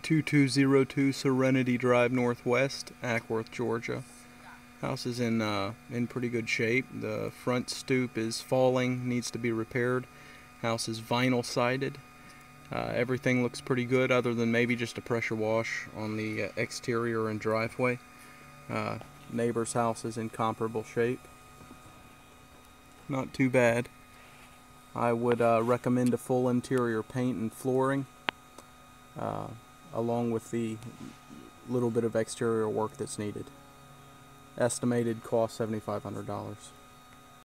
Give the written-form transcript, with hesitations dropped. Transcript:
2202 Serenity Drive Northwest, Acworth, Georgia. House is in pretty good shape. The front stoop is falling, needs to be repaired. House is vinyl sided. Everything looks pretty good other than maybe just a pressure wash on the exterior and driveway. Neighbor's house is in comparable shape. Not too bad. I would recommend a full interior paint and flooring, along with the little bit of exterior work that's needed. Estimated cost $7,500.